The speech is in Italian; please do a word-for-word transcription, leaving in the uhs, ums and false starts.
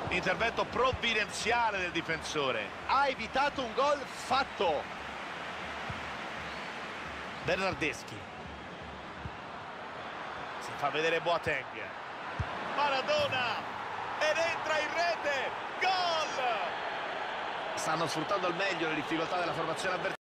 Intervento provvidenziale del difensore. Ha evitato un gol fatto. Bernardeschi. Si fa vedere Boateng. Maradona. Ed entra in rete. Gol! Stanno sfruttando al meglio le difficoltà della formazione avversaria.